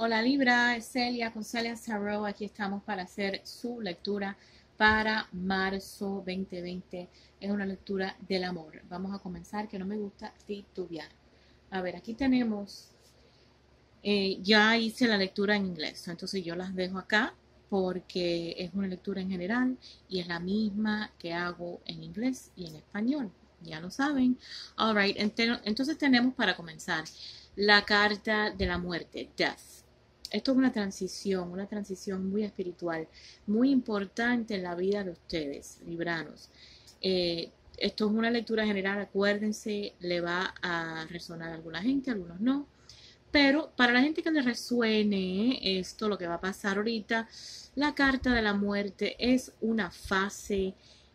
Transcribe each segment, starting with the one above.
Hola Libra, es Celia con Celia Tarot. Aquí estamos para hacer su lectura para marzo 2020. Es una lectura del amor. Vamos a comenzar, que no me gusta titubear. A ver, aquí tenemos, ya hice la lectura en inglés, entonces yo las dejo acá porque es una lectura en general y es la misma que hago en inglés y en español. Ya lo saben. All right, entonces tenemos para comenzar la carta de la muerte, Death. Esto es una transición muy espiritual, muy importante en la vida de ustedes, libranos. Esto es una lectura general, acuérdense, le va a resonar a alguna gente, a algunos no. Pero para la gente que le resuene esto, lo que va a pasar ahorita, la carta de la muerte es una fase,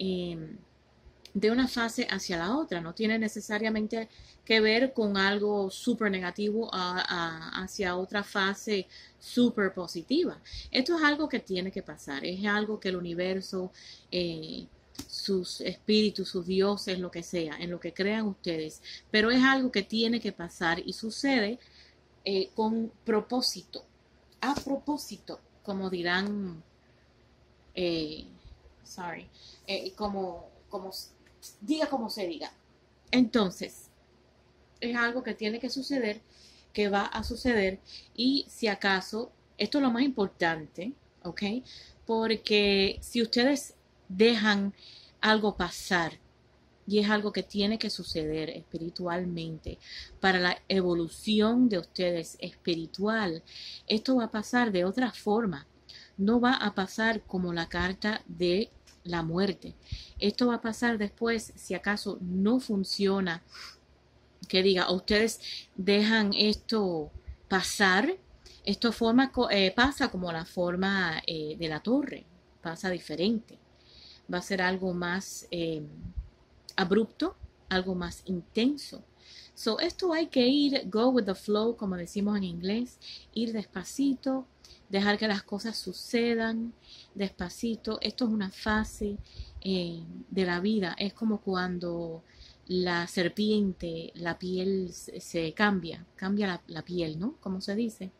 de una fase hacia la otra. No tiene necesariamente que ver con algo súper negativo hacia otra fase súper positiva. Esto es algo que tiene que pasar. Es algo que el universo, sus espíritus, sus dioses, lo que sea, en lo que crean ustedes. Pero es algo que tiene que pasar y sucede con propósito. A propósito, como dirán, eh, sorry, como diga como se diga. Entonces, es algo que tiene que suceder, que va a suceder, y si acaso, esto es lo más importante, ¿ok? Porque si ustedes dejan algo pasar, y es algo que tiene que suceder espiritualmente para la evolución de ustedes espiritual, esto va a pasar de otra forma. No va a pasar como la carta de la muerte. Esto va a pasar después, si acaso no funciona, que diga, ustedes dejan esto pasar, pasa como la forma de la torre, pasa diferente. Va a ser algo más abrupto, algo más intenso. So, esto hay que ir, go with the flow, como decimos en inglés, ir despacito, dejar que las cosas sucedan despacito. Esto es una fase de la vida. Es como cuando la serpiente, la piel se cambia la piel, ¿no? Como se dice.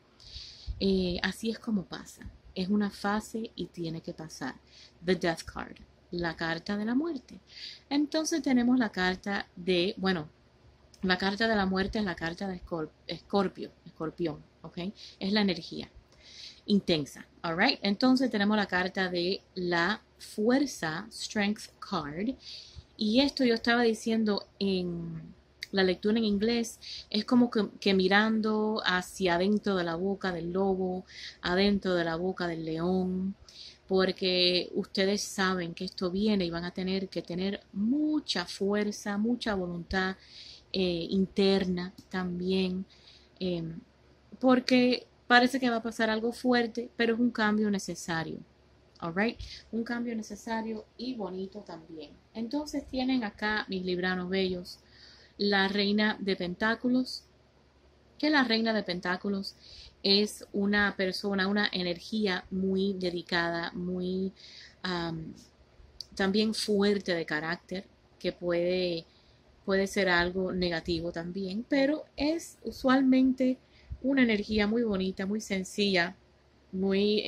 Así es como pasa. Es una fase y tiene que pasar. The Death Card, la carta de la muerte. Entonces tenemos la carta de, bueno, la carta de la muerte es la carta de escorpión, ¿ok? Es la energía intensa, alright. Entonces tenemos la carta de la fuerza, Strength Card, y esto yo estaba diciendo en la lectura en inglés, es como que mirando hacia adentro de la boca del lobo, adentro de la boca del león, porque ustedes saben que esto viene y van a tener que tener mucha fuerza, mucha voluntad interna también, eh, porque parece que va a pasar algo fuerte, pero es un cambio necesario. Alright, un cambio necesario y bonito también. Entonces tienen acá, mis libranos bellos, la reina de pentáculos, que la reina de pentáculos es una persona, una energía muy dedicada, muy um, también fuerte de carácter, que puede ser algo negativo también, pero es usualmente una energía muy bonita, muy sencilla, muy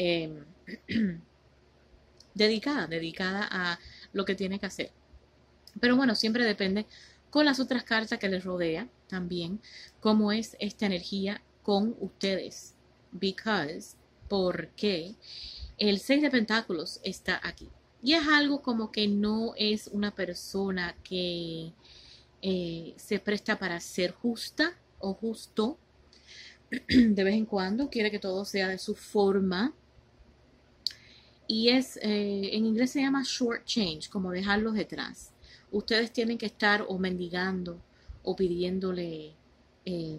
dedicada a lo que tiene que hacer. Pero bueno, siempre depende con las otras cartas que les rodea también, cómo es esta energía con ustedes. Because, porque el 6 de pentáculos está aquí. Y es algo como que no es una persona que se presta para ser justa o justo. De vez en cuando quiere que todo sea de su forma. Y en inglés se llama short change, como dejarlos detrás. Ustedes tienen que estar o mendigando o pidiéndole, eh,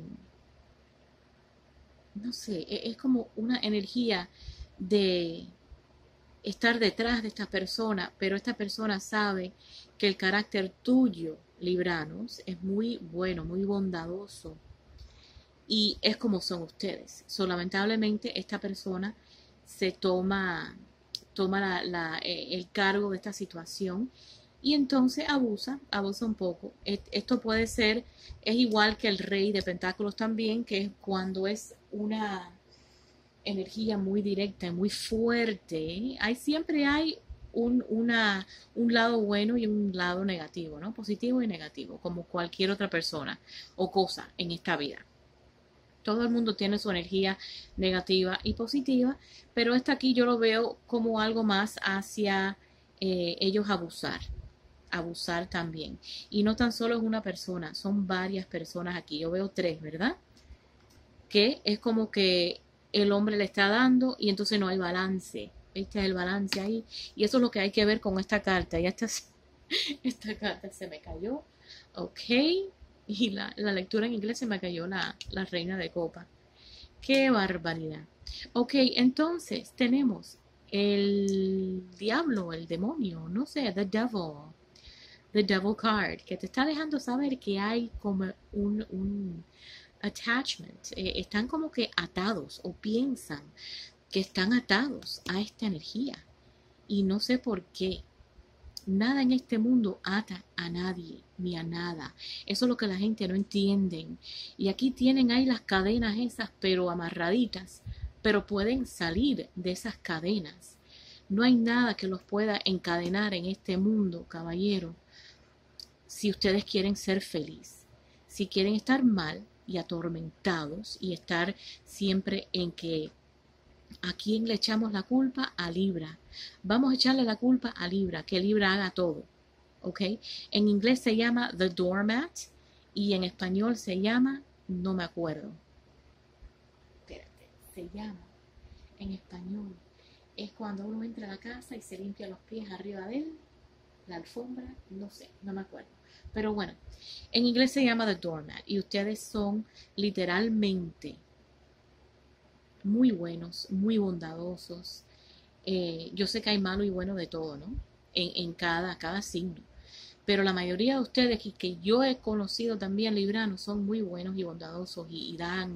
no sé, es como una energía de estar detrás de esta persona, pero esta persona sabe que el carácter tuyo, libranos, es muy bueno, muy bondadoso y es como son ustedes. So, lamentablemente esta persona se toma el cargo de esta situación y entonces abusa un poco. Esto puede ser, es igual que el rey de pentáculos también, que es cuando es una, energía muy directa y muy fuerte, siempre hay un lado bueno y un lado negativo, ¿no? Positivo y negativo, como cualquier otra persona o cosa en esta vida. Todo el mundo tiene su energía negativa y positiva, pero esta aquí yo lo veo como algo más hacia ellos abusar también. Y no tan solo es una persona, son varias personas aquí. Yo veo tres, ¿verdad? Que es como que el hombre le está dando y entonces no hay balance. Este es el balance ahí. Y eso es lo que hay que ver con esta carta. Ya esta carta se me cayó. Ok. Y la lectura en inglés se me cayó la reina de copa. ¡Qué barbaridad! Ok, entonces tenemos el diablo, el demonio, no sé, the devil card, que te está dejando saber que hay como un attachment, están como que atados o piensan que están atados a esta energía y no sé por qué. Nada en este mundo ata a nadie ni a nada. Eso es lo que la gente no entiende. Y aquí tienen ahí las cadenas esas, pero amarraditas, pero pueden salir de esas cadenas. No hay nada que los pueda encadenar en este mundo, caballero, si ustedes quieren ser felices. Si quieren estar mal y atormentados y estar siempre en que ¿a quién le echamos la culpa? A Libra. Vamos a echarle la culpa a Libra, que Libra haga todo. ¿Ok? En inglés se llama The Doormat y en español se llama, no me acuerdo. Espérate, se llama en español. Es cuando uno entra a la casa y se limpia los pies arriba de él, la alfombra, no sé, no me acuerdo. Pero bueno, en inglés se llama The Doormat y ustedes son literalmente muy buenos, muy bondadosos. Yo sé que hay malo y bueno de todo, ¿no? En cada signo. Pero la mayoría de ustedes que yo he conocido también libranos son muy buenos y bondadosos y dan.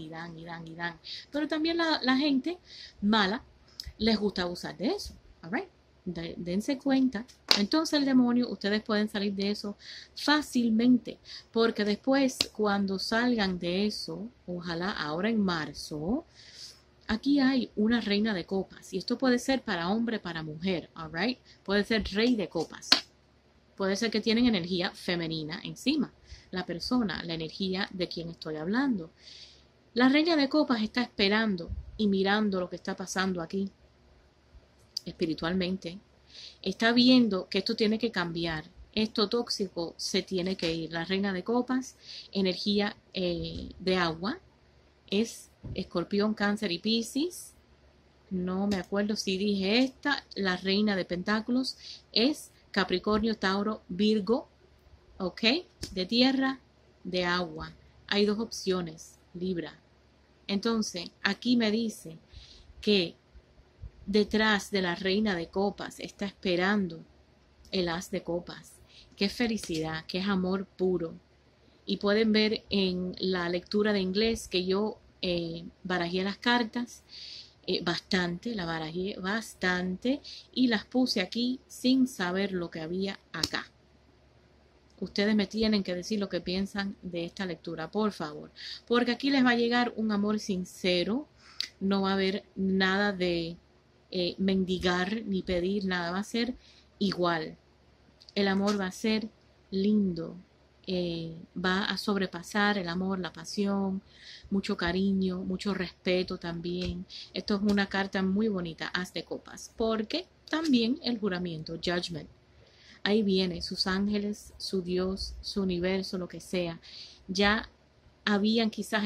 Pero también la gente mala les gusta abusar de eso. All right? Dense cuenta. Entonces el demonio, ustedes pueden salir de eso fácilmente. Porque después, cuando salgan de eso, ojalá ahora en marzo, aquí hay una reina de copas y esto puede ser para hombre, para mujer, alright. Puede ser rey de copas. Puede ser que tienen energía femenina encima. La persona, la energía de quien estoy hablando. La reina de copas está esperando y mirando lo que está pasando aquí espiritualmente. Está viendo que esto tiene que cambiar. Esto tóxico se tiene que ir. La reina de copas, energía de agua, es Escorpión, Cáncer y Piscis. No me acuerdo si dije esta. La reina de pentáculos es Capricornio, Tauro, Virgo. ¿Ok? De tierra, de agua. Hay dos opciones, Libra. Entonces, aquí me dice que detrás de la reina de copas está esperando el as de copas. Qué felicidad, qué amor puro. Y pueden ver en la lectura de inglés que yo barajé las cartas bastante, la barajé bastante y las puse aquí sin saber lo que había acá. Ustedes me tienen que decir lo que piensan de esta lectura, por favor, porque aquí les va a llegar un amor sincero, no va a haber nada de mendigar ni pedir nada, va a ser igual. El amor va a ser lindo, va a sobrepasar el amor, la pasión, mucho cariño, mucho respeto también. Esto es una carta muy bonita, as de copas, porque también el juramento, judgment. Ahí viene sus ángeles, su Dios, su universo, lo que sea. Ya habían quizás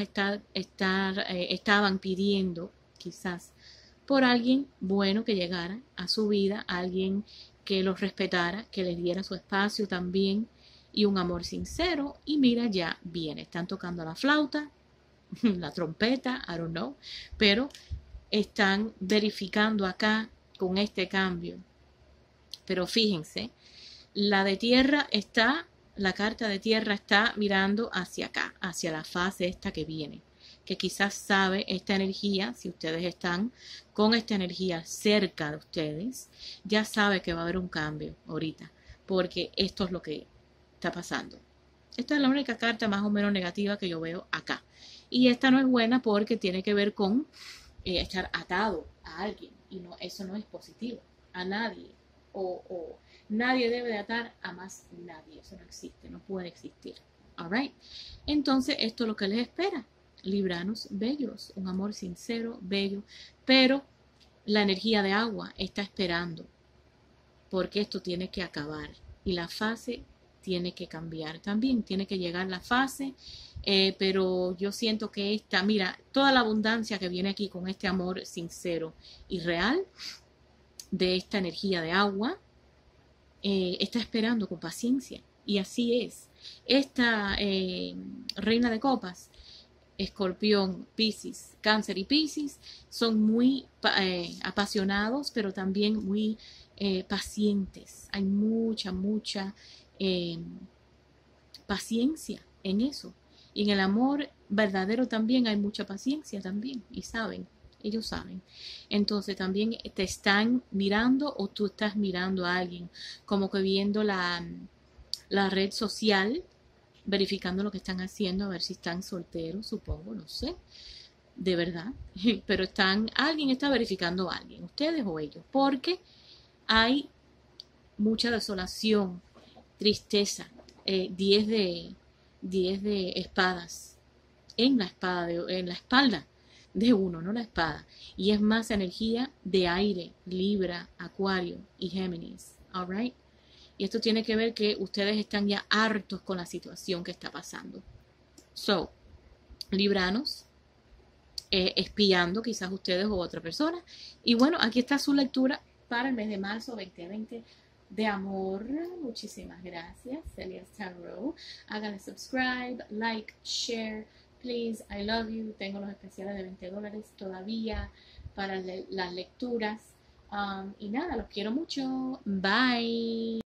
estaban pidiendo quizás por alguien bueno que llegara a su vida, alguien que los respetara, que les diera su espacio también y un amor sincero. Y mira, ya viene, están tocando la flauta, la trompeta, I don't know, pero están verificando acá con este cambio. Pero fíjense, la de tierra está, la carta de tierra está mirando hacia acá, hacia la fase esta que viene, que quizás sabe esta energía, si ustedes están con esta energía cerca de ustedes, ya sabe que va a haber un cambio ahorita, porque esto es lo que está pasando. Esta es la única carta más o menos negativa que yo veo acá. Y esta no es buena porque tiene que ver con estar atado a alguien y no, eso no es positivo a nadie o nadie debe de atar a más nadie, eso no existe, no puede existir. Alright, entonces esto es lo que les espera, libranos bellos, un amor sincero, bello, pero la energía de agua está esperando porque esto tiene que acabar y la fase tiene que cambiar. También tiene que llegar la fase, pero yo siento que esta, mira, toda la abundancia que viene aquí con este amor sincero y real de esta energía de agua, está esperando con paciencia. Y así es. Esta reina de copas, Escorpión, Piscis, Cáncer y Piscis son muy apasionados, pero también muy pacientes. Hay mucha eh, paciencia en eso. Y en el amor verdadero también hay mucha paciencia también. Y saben, ellos saben. Entonces también te están mirando o tú estás mirando a alguien, como que viendo la red social, verificando lo que están haciendo, a ver si están solteros, supongo, no sé, de verdad, pero alguien está verificando a alguien, ustedes o ellos, porque hay mucha desolación, tristeza, 10 de espadas en la espalda de uno, no la espada, y es más energía de aire, Libra, Acuario y Géminis, alright. Y esto tiene que ver que ustedes están ya hartos con la situación que está pasando. So, libranos, espiando quizás ustedes o otra persona. Y bueno, aquí está su lectura para el mes de marzo 2020 de amor. Muchísimas gracias, Celia Tarot. Háganle subscribe, like, share, please. I love you. Tengo los especiales de $20 todavía para las lecturas. Y nada, los quiero mucho. Bye.